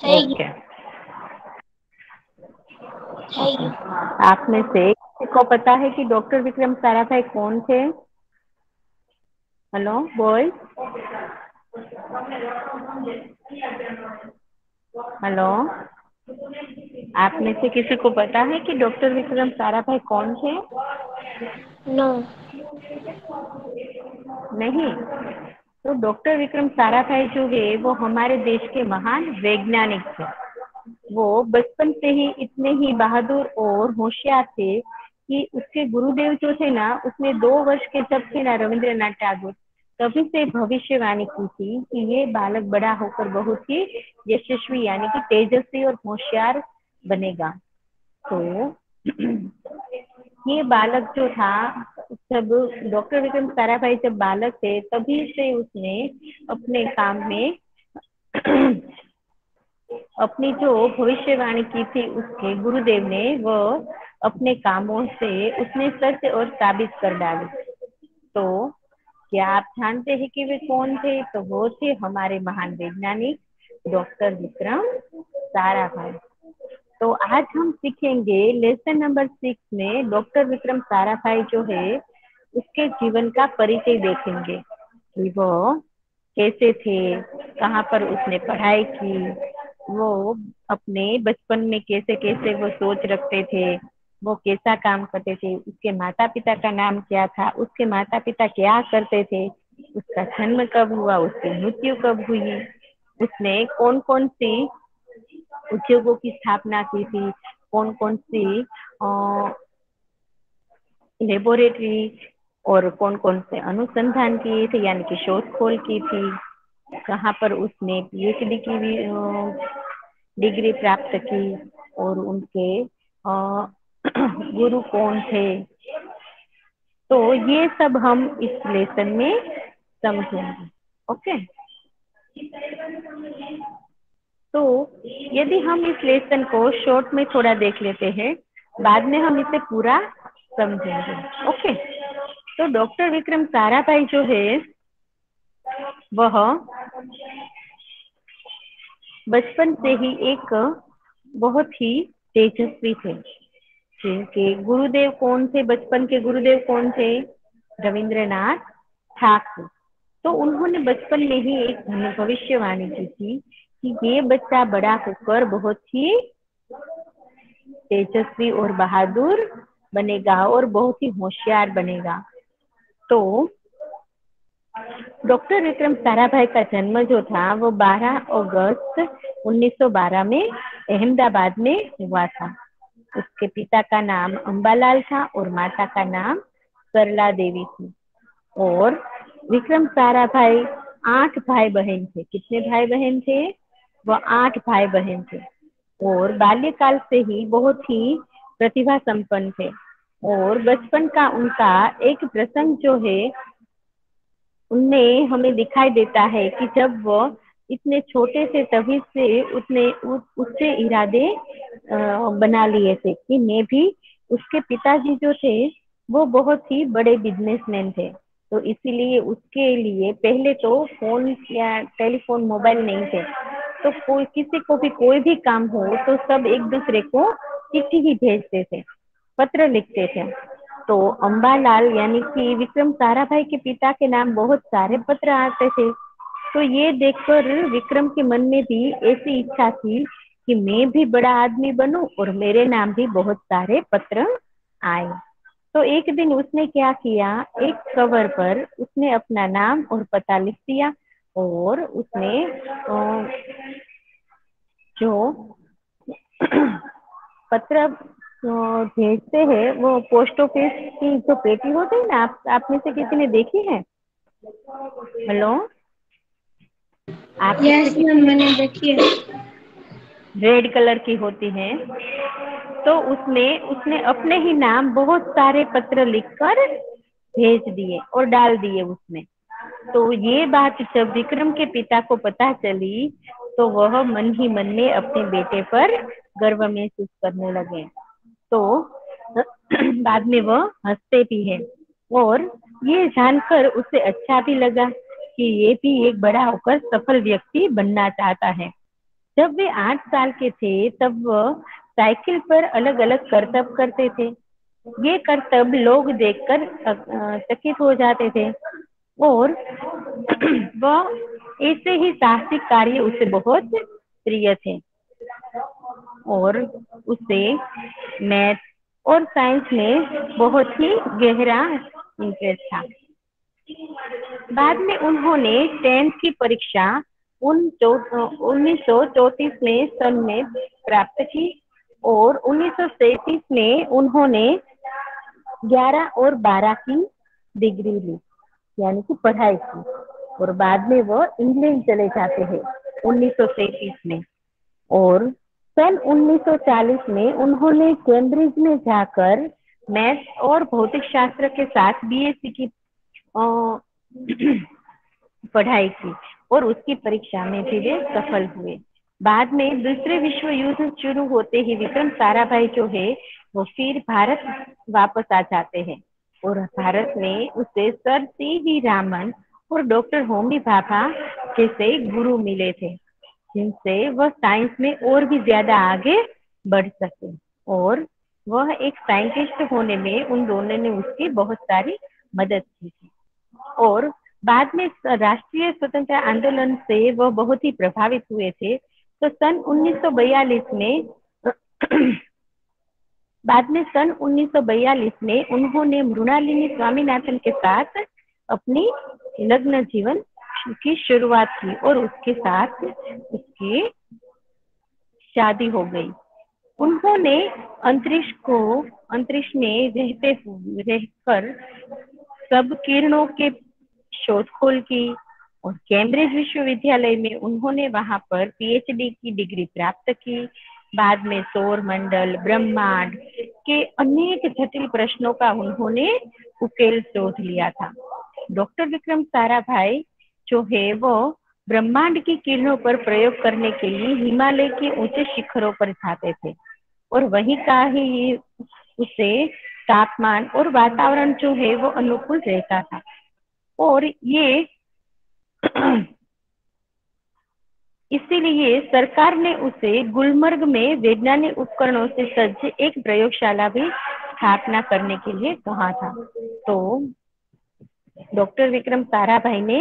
Hey, okay. hey, आप में से किसी को पता है कि डॉक्टर विक्रम साराभाई कौन थे? Hello boys, hello. आप में से किसी को पता है कि डॉक्टर विक्रम साराभाई कौन थे? no, नहीं। तो डॉक्टर विक्रम साराभाई जो है वो हमारे देश के महान वैज्ञानिक थे। वो बचपन से ही इतने ही बहादुर और होशियार थे कि उसके गुरुदेव जो थे ना, उसने 2 वर्ष के जब थे ना रविंद्रनाथ टैगोर, तभी से भविष्यवाणी की थी कि ये बालक बड़ा होकर बहुत ही यशस्वी यानी कि तेजस्वी और होशियार बनेगा। तो ये बालक जो था, जब डॉक्टर विक्रम साराभाई जब बालक थे तभी से उसने अपने काम में अपनी जो भविष्यवाणी की थी उसके गुरुदेव ने, वो अपने कामों से उसने सच और साबित कर डाली। तो क्या आप जानते हैं कि वे कौन थे? तो वो थे हमारे महान वैज्ञानिक डॉक्टर विक्रम साराभाई। तो आज हम सीखेंगे लेसन नंबर 6 में डॉक्टर विक्रम साराभाई जो है उसके जीवन का परिचय देखेंगे कि वो कैसे थे, कहाँ पर उसने पढ़ाई की, वो अपने बचपन में कैसे कैसे वो सोच रखते थे, वो कैसा काम करते थे, उसके माता पिता का नाम क्या था, उसके माता पिता क्या करते थे, उसका जन्म कब हुआ, उसकी मृत्यु कब हुई, उसने कौन कौन सी उद्योगों की स्थापना की थी, कौन कौन सी लेबोरेटरी और कौन कौन से अनुसंधान किए थे यानी कि शोध खोल की थी, कहाँ पर उसने पीएचडी की भी डिग्री प्राप्त की, और उनके गुरु कौन थे। तो ये सब हम इस लेसन में समझेंगे। ओके। तो यदि हम इस लेसन को शॉर्ट में थोड़ा देख लेते हैं, बाद में हम इसे पूरा समझेंगे। ओके। तो डॉक्टर विक्रम साराभाई जो है वह बचपन से ही एक बहुत ही तेजस्वी थे। जिनके गुरुदेव कौन थे, बचपन के गुरुदेव कौन थे? रविंद्रनाथ ठाकुर। तो उन्होंने बचपन में ही एक भविष्यवाणी की थी कि ये बच्चा बड़ा होकर बहुत ही तेजस्वी और बहादुर बनेगा और बहुत ही होशियार बनेगा। तो डॉक्टर विक्रम साराभाई का जन्म जो था वो 12 अगस्त 1912 में अहमदाबाद में हुआ था। उसके पिता का नाम अंबालाल था और माता का नाम सरला देवी थी। और विक्रम साराभाई 8 भाई बहन थे। कितने भाई बहन थे? वो 8 भाई बहन थे। और बाल्यकाल से ही बहुत ही प्रतिभा संपन्न थे। और बचपन का उनका एक प्रसंग जो है उनमें हमें दिखाई देता है कि जब वो इतने छोटे से तभी से उससे इरादे बना लिए थे कि मैं भी, उसके पिताजी जो थे वो बहुत ही बड़े बिजनेसमैन थे। तो इसीलिए उसके लिए पहले तो फोन या टेलीफोन मोबाइल नहीं थे। तो कोई किसी को भी कोई भी काम हो तो सब एक दूसरे को चिट्ठी ही भेजते थे, पत्र लिखते थे। तो अंबालाल यानी कि विक्रम साराभाई के पिता के नाम बहुत सारे पत्र आते थे। तो ये देखकर विक्रम के मन में भी ऐसी इच्छा थी कि मैं भी बड़ा आदमी बनूं और मेरे नाम भी बहुत सारे पत्र आए। तो एक दिन उसने क्या किया, एक कवर पर उसने अपना नाम और पता लिख दिया। और उसने जो पत्र भेजते हैं वो पोस्ट ऑफिस की जो पेटी होती है ना, आप में से किसी ने देखी है? हेलो, आप में से yes, मैम मैंने देखी है। रेड कलर की होती है। तो उसमें उसने अपने ही नाम बहुत सारे पत्र लिखकर भेज दिए और डाल दिए उसमें। तो ये बात जब विक्रम के पिता को पता चली तो वह मन ही मन में अपने बेटे पर गर्व महसूस करने लगे। तो बाद में वह हंसते भी है। और ये जानकर उसे अच्छा भी लगा कि ये भी एक बड़ा होकर सफल व्यक्ति बनना चाहता है। जब वे 8 साल के थे तब वह साइकिल पर अलग अलग करतब करते थे। ये करतब लोग देखकर चकित हो जाते थे और वह ऐसे ही साहसिक कार्य उसे बहुत प्रिय थे और उसे मैथ और साइंस में बहुत ही गहरा इंटरेस्ट था। बाद में उन्होंने 10th की परीक्षा 1934 में सन में प्राप्त की और 1937 में उन्होंने 11 और 12 की डिग्री ली, यानी कि पढ़ाई की, और बाद में वो इंग्लैंड चले जाते हैं 1937 में। और सन 1940 में उन्होंने कैम्ब्रिज में जाकर मैथ और भौतिक शास्त्र के साथ बीएससी की पढ़ाई की और उसकी परीक्षा में भी वे सफल हुए। बाद में दूसरे विश्व युद्ध शुरू होते ही विक्रम साराभाई जो है वो फिर भारत वापस आ जाते हैं और भारत में उसे सर सी.वी. रामन और डॉक्टर होमी भाभा जैसे गुरु मिले थे, जिनसे वह साइंस में और भी ज्यादा आगे बढ़ सके और वह एक साइंटिस्ट होने में उन दोनों ने उसकी बहुत सारी मदद की थी। और बाद में राष्ट्रीय स्वतंत्रता आंदोलन से वह बहुत ही प्रभावित हुए थे। तो सन 1942 में बाद में सन 1942 में उन्होंने मृणालिनी स्वामीनाथन के साथ अपनी लग्न जीवन की शुरुआत की और उसके साथ उसकी शादी हो गई। उन्होंने अंतरिक्ष में रहकर सब किरणों के शोधखोल की और कैम्ब्रिज विश्वविद्यालय में उन्होंने वहां पर पीएचडी की डिग्री प्राप्त की। बाद में सौर मंडल, ब्रह्मांड के अनेक जटिल प्रश्नों का उन्होंने उकेल शोध लिया था। डॉक्टर विक्रम साराभाई जो है वो ब्रह्मांड की किरणों पर प्रयोग करने के लिए हिमालय के ऊंचे शिखरों पर जाते थे और वहीं का ही उसे तापमान और वातावरण जो है वो अनुकूल रहता था। और ये इसीलिए सरकार ने उसे गुलमर्ग में वैज्ञानिक उपकरणों से सज्ज एक प्रयोगशाला भी स्थापना करने के लिए कहा था। तो डॉक्टर विक्रम साराभाई ने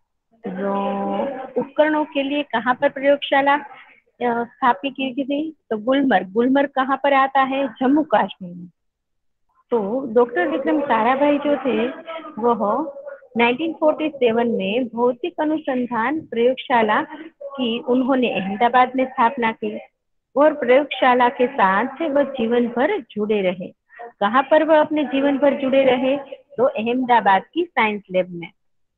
उपकरणों के लिए कहाँ पर प्रयोगशाला स्थापित की थी? तो गुलमर्ग कहाँ पर आता है? जम्मू कश्मीर में। तो डॉक्टर विक्रम साराभाई जो थे वह 1947 में भौतिक अनुसंधान प्रयोगशाला की उन्होंने अहमदाबाद में स्थापना की और प्रयोगशाला के साथ वह जीवन भर जुड़े रहे। कहाँ पर वह अपने जीवन भर जुड़े रहे? तो अहमदाबाद की साइंस लैब में।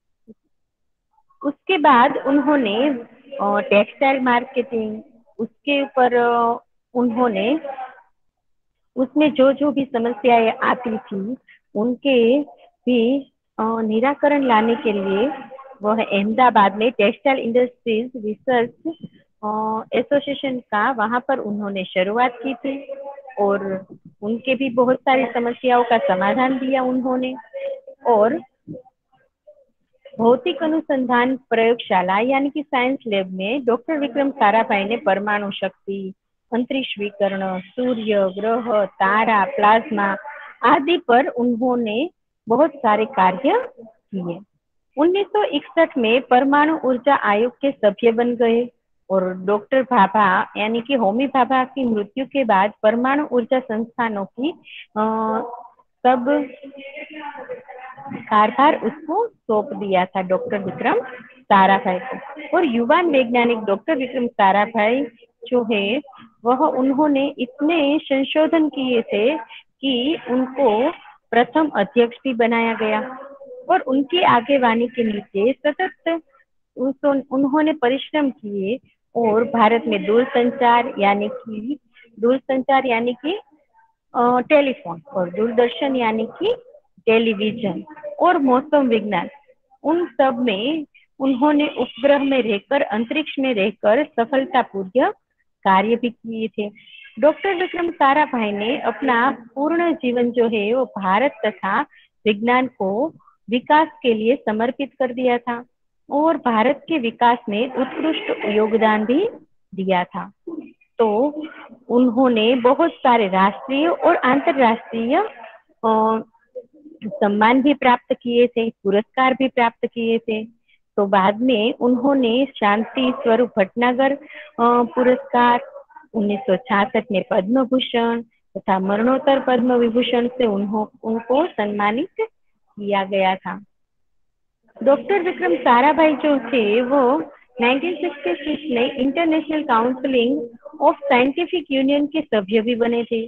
उसके बाद उन्होंने टेक्सटाइल मार्केटिंग उसके ऊपर उन्होंने उसमें जो भी समस्याएं आती थी उनके भी निराकरण लाने के लिए वह अहमदाबाद में टेक्सटाइल इंडस्ट्रीज रिसर्च एसोसिएशन का वहां पर उन्होंने शुरुआत की थी और उनके भी बहुत सारी समस्याओं का समाधान दिया उन्होंने। और भौतिक अनुसंधान प्रयोगशाला यानी कि साइंस लैब में डॉक्टर विक्रम साराभाई ने परमाणु शक्ति, अंतरिक्ष विकिरण, सूर्य, ग्रह, तारा, प्लाज्मा आदि पर उन्होंने बहुत सारे कार्य किए। 1961 में परमाणु ऊर्जा आयोग के सभ्य बन गए और डॉक्टर भाभा यानी कि होमी भाभा की मृत्यु के बाद परमाणु ऊर्जा संस्थानों की सब कारभार उसको सौंप दिया था डॉक्टर विक्रम साराभाई को। और युवा वैज्ञानिक डॉक्टर विक्रम साराभाई जो है वह उन्होंने इतने संशोधन किए थे कि उनको प्रथम अध्यक्ष भी बनाया गया और उनकी आगेवानी के नीचे सतत उन्होंने परिश्रम किए और भारत में दूरसंचार यानी कि टेलीफोन और दूरदर्शन यानी कि टेलीविजन और मौसम विज्ञान उन सब में उन्होंने उपग्रह में रहकर अंतरिक्ष में रहकर सफलतापूर्वक कार्य भी किए थे। डॉक्टर विक्रम साराभाई ने अपना पूर्ण जीवन जो है वो भारत तथा विज्ञान को विकास के लिए समर्पित कर दिया था और भारत के विकास में उत्कृष्ट योगदान भी दिया था। तो उन्होंने बहुत सारे राष्ट्रीय और अंतर्राष्ट्रीय सम्मान भी प्राप्त किए थे, पुरस्कार भी प्राप्त किए थे। तो बाद में उन्होंने शांति स्वरूप भटनागर पुरस्कार, 1966 में पद्म भूषण तथा मरणोत्तर पद्म विभूषण से उनको सम्मानित किया गया था। डॉक्टर विक्रम साराभाई जो थे वो 1966 में international counselling of scientific union के सभ्य भी बने थे।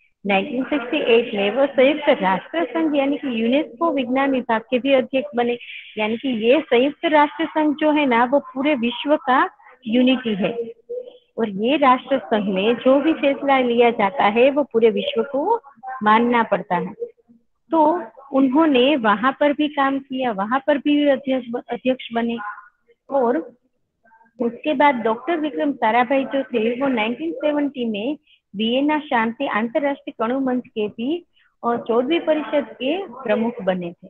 1968 में वो संयुक्त राष्ट्र संघ यानी कि यूनेस्को विज्ञान विभाग के भी अध्यक्ष बने। यानी कि ये संयुक्त राष्ट्र संघ जो है ना वो पूरे विश्व का यूनिटी है, और ये राष्ट्र संघ में जो भी फैसला लिया जाता है वो पूरे विश्व को मानना पड़ता है। तो उन्होंने वहां पर भी काम किया, वहां पर भी अध्यक्ष बने। और उसके बाद डॉक्टर विक्रम साराभाई जो थे वो 1970 में वियना शांति अंतरराष्ट्रीय कणु मंच के भी 14वीं परिषद के प्रमुख बने थे।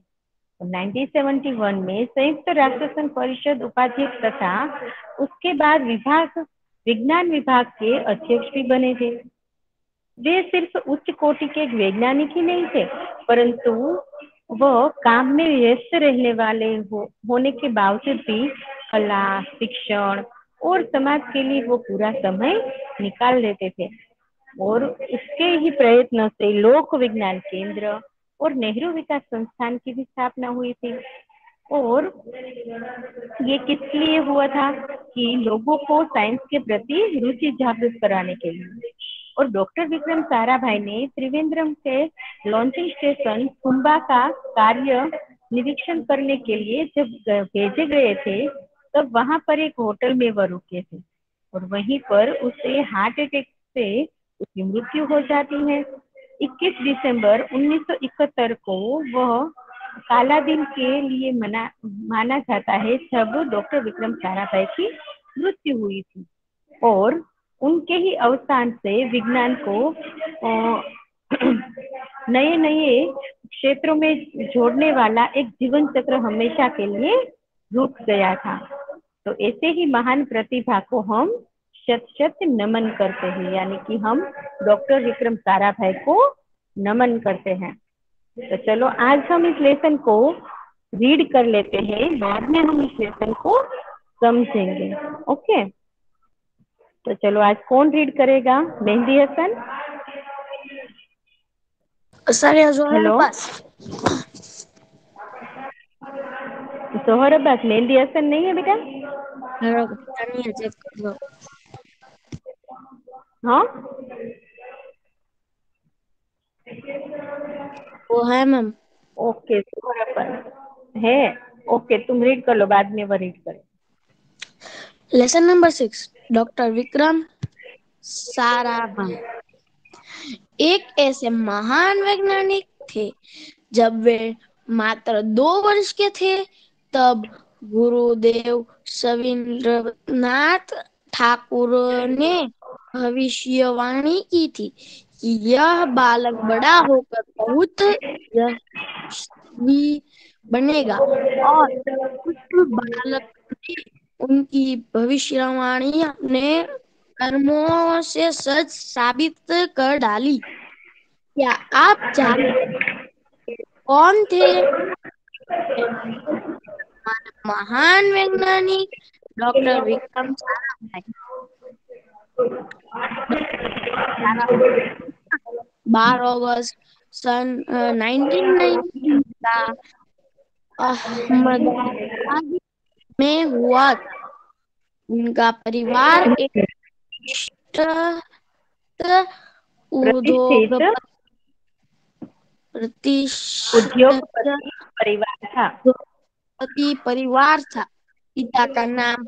1971 में संयुक्त राष्ट्र संघ परिषद उपाध्यक्ष तथा उसके बाद विज्ञान विभाग के अध्यक्ष भी बने थे। वे सिर्फ उच्च कोटि के एक वैज्ञानिक ही नहीं थे, परंतु वह काम में व्यस्त रहने वाले होने के बावजूद भी कला, शिक्षण और समाज के लिए वो पूरा समय निकाल लेते थे। और उसके ही प्रयत्न से लोक विज्ञान केंद्र और नेहरू विकास संस्थान की भी स्थापना हुई थी। और ये किस लिए हुआ था कि लोगों को साइंस के प्रति रुचि जागृत कराने के लिए। और डॉक्टर विक्रम साराभाई ने त्रिवेंद्रम के लॉन्चिंग स्टेशन कुंभा का कार्य निरीक्षण करने के लिए जब भेजे गए थे, तब वहां पर एक होटल में वह रुके थे, और वहीं पर उसे हार्ट अटैक से उसकी मृत्यु हो जाती है। 21 दिसंबर 1971 को वह काला दिन के लिए माना जाता है जब डॉक्टर विक्रम साराभाई की मृत्यु हुई थी। और उनके ही अवसान से विज्ञान को नए नए क्षेत्रों में जोड़ने वाला एक जीवन चक्र हमेशा के लिए रुक गया था। तो ऐसे ही महान प्रतिभा को हम शत शत नमन करते हैं, यानी कि हम डॉक्टर विक्रम साराभाई को नमन करते हैं। तो चलो आज हम इस लेसन को रीड कर लेते हैं, बाद में हम इस लेसन को समझेंगे। ओके, तो चलो आज कौन रीड करेगा? मेहंदी हसन। हेलो, जोहर अब्बास। मेहंदी हसन नहीं है बेटा? चेक कर लो। हाँ, वो है मैम। ओके, जोहर अब्बास है। ओके, तुम रीड कर लो, बाद में वो रीड करें। Lesson number 6, doctor Vikram Sarabhai एक ऐसे महान वैज्ञानिक थे। जब वे मात्र 2 वर्ष के थे, तब गुरुदेव सविंद्रनाथ ठाकुर ने भविष्यवाणी की थी कि यह बालक बड़ा होकर बहुत यशस्वी बनेगा, और उस बालक ने उनकी भविष्यवाणी अपने कर्मों से सच साबित कर डाली। क्या आप जानते हैं कौन थे हमारे महान वैज्ञानिक डॉक्टर विक्रम साराभाई? डॉक्टर 12 अगस्त सन 1919 का अहमदाबाद में हुआ था। उनका परिवार एक प्रतिष्ठित प्रतिष्ठित उद्योगपति परिवार था। परिवार था। पिता का नाम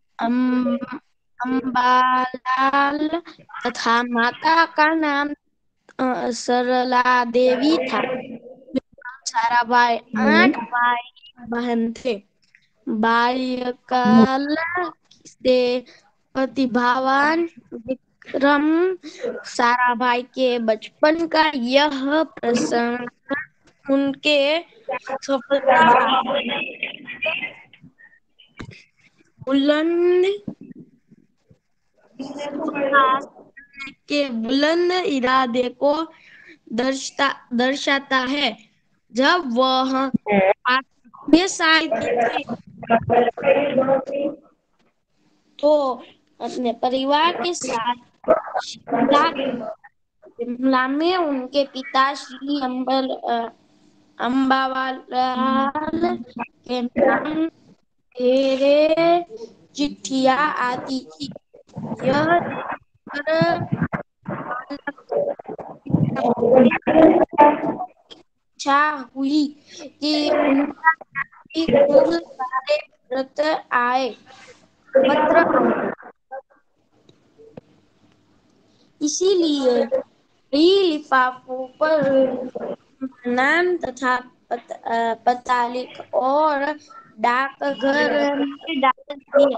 अम्बालाल तथा माता का नाम सरला देवी था। साराभाई 8 भाई बहन थे। बाल्यकाल से प्रतिभावान विक्रम साराभाई के बचपन का यह प्रसंग उनके सफलता बुलंद विकास के बुलंद इरादे को दर्शाता है। जब वह 8वें साल की थी तो अपने परिवार के साथ शिमला में उनके पिता श्री अम्बावाल के नाम ढेरे चिट्ठियां आती थी। यह देखकर बालक इच्छा हुई कि उनका भी खूब सारे पत्र आए। इसीलिए कई लिफाफों पर नाम तथा पता लिख और डाकघर में डाल दिए।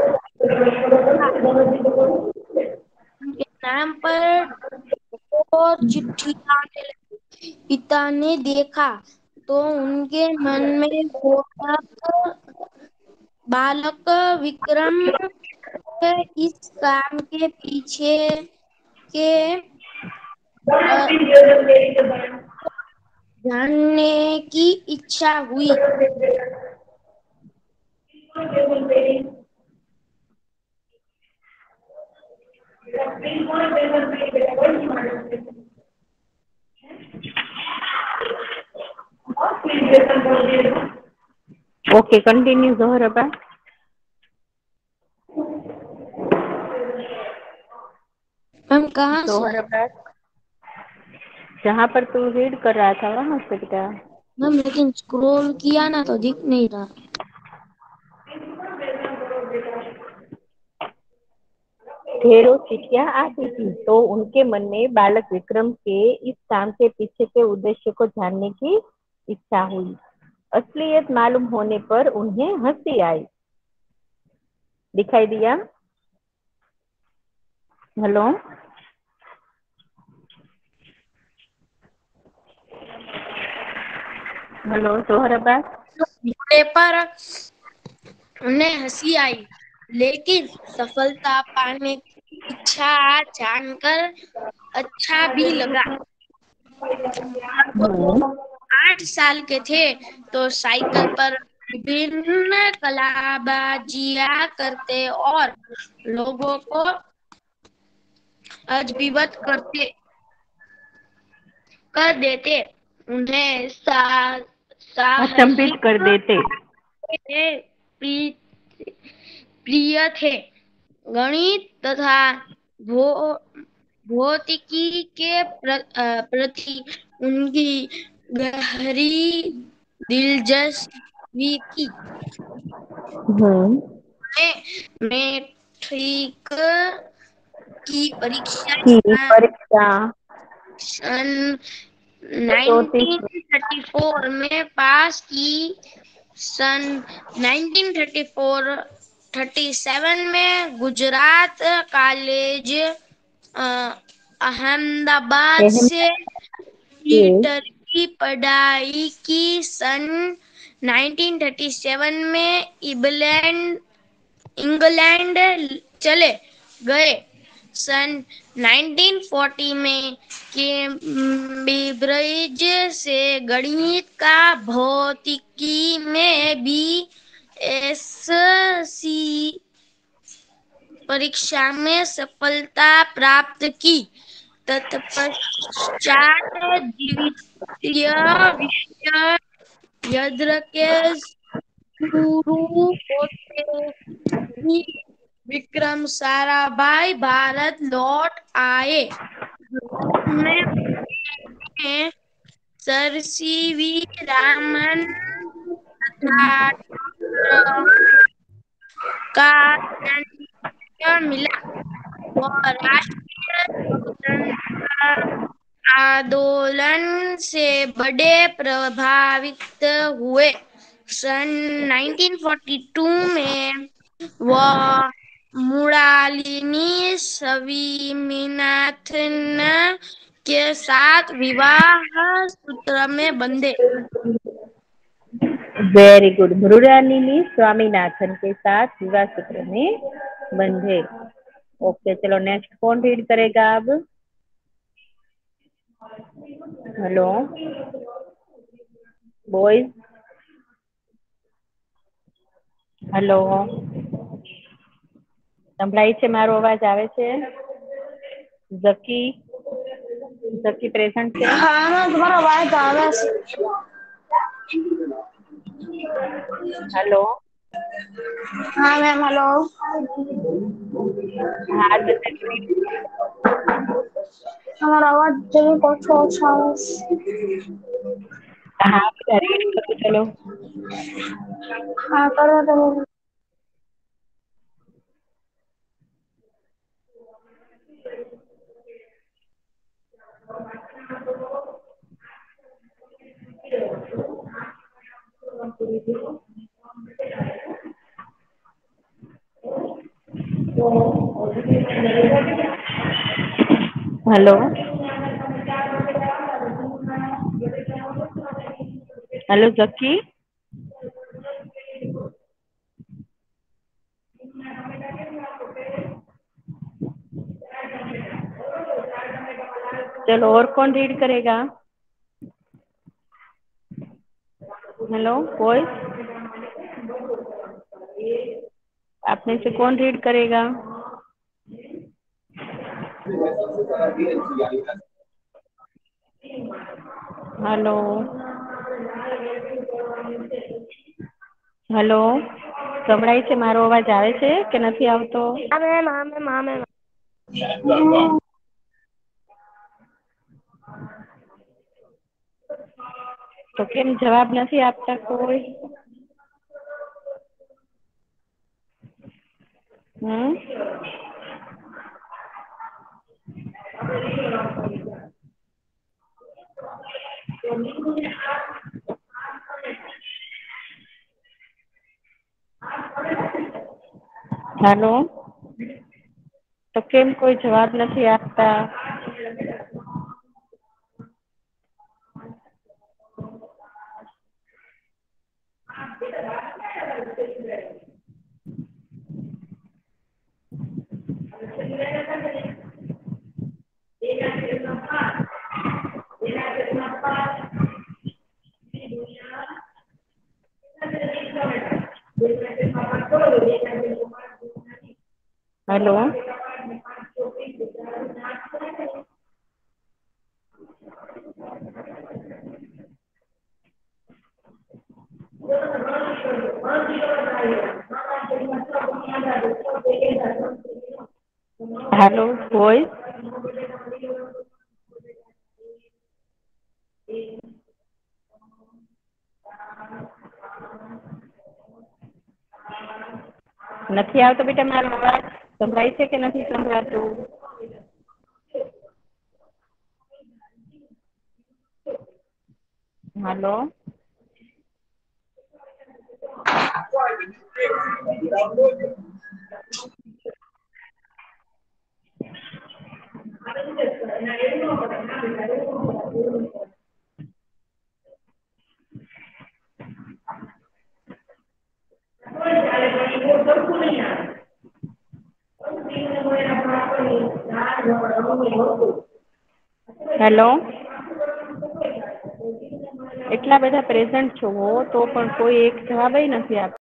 उनके नाम पर और चिट्ठी आने लगी। पिता ने देखा तो उनके मन में बालक विक्रम इस काम के पीछे के जानने की इच्छा हुई। ओके, कंटिन्यू जोहराबा। हम कहाँ से आए? जोहराबा, जहाँ पर तू रीड कर रहा था वहां से बेटा। हम लेकिन स्क्रॉल किया ना तो दिख नहीं रहा। ढेरों चिट्ठियां आती थी तो उनके मन में बालक विक्रम के इस काम के पीछे के उद्देश्य को जानने की इच्छा हुई। असलियत मालूम होने पर उन्हें हंसी आई। दिखाई दिया? हेलो, हेलो जोहराबा। घोड़े पर उन्हें हंसी आई, लेकिन सफलता पाने की इच्छा जानकर अच्छा भी लगा। जब वो 8 साल के थे तो साइकिल पर विभिन्न कलाबाजियां करते और लोगों को अजबीबत कर देते। उन्हें अचंभित साहसिक कर देते। प्रिय प्रिय थे। गणित तथा भौतिकी के प्रति उनकी गहरी दिलचस्पी थी। मैट्रिक की परीक्षा की परीक्षा सन 34 1934 में पास की। सन 1937 में गुजरात कॉलेज अहमदाबाद में से थिएटर की पढ़ाई की। सन 1937 में इंग्लैंड चले गए। सन 1940 में कैम्ब्रिज से गणित का भौतिकी में BSc परीक्षा में सफलता प्राप्त की। तत्पश्चात द्वितीय विश्व युद्ध के शुरू होते ही विक्रम साराभाई भारत लौट आए। भारत में उन्हें सर CV रामन तथा डॉक्टर का दंड मिला। वह राष्ट्रीय स्वतंत्रता आंदोलन से बड़े प्रभावित हुए। सन 1942 में वह मृणालिनी स्वामीनाथन के साथ विवाह सूत्र में बंधे। Very good. मृणालिनी स्वामीनाथन के साथ विवाह सूत्र में बंधे। ओके चलो नेक्स्ट कौन रीड करेगा अब? हेलो बॉयज, हेलो સંભળાય છે? મારો અવાજ આવે છે? ઝકી, ઝકી પ્રેઝન્ટ છે? हाँ मैम तुम्हारा आवाज आ रहा है। हेलो हाँ मैम हेलो। हाँ ઝકી read हमारा आवाज जरूर कुछ अच्छा है। हाँ बेटा रीड करो चलो। हाँ करो तो। हेलो हेलो ઝકી, चलो और कौन रीड करेगा? हेलो बॉयज, आप में से कौन रीड करेगा? हेलो हेलो સંભળાય છે? મારો અવાજ આવે છે કે નથી આવતો? हाँ मैम हाँ मैम हाँ मैम। તો કેમ જવાબ નથી આપતા કોઈ? हेलो तो केम कोई जवाब नहीं आपता? हेलो हेलो वॉइस, નથી આવતો બેટા મારો અવાજ? સંભળાય છે કે નથી સંભળાતું? हेलो हेलो એટલા બધા પ્રેઝન્ટ છો તો પણ કોઈ એક જવાબ નથી આપતો.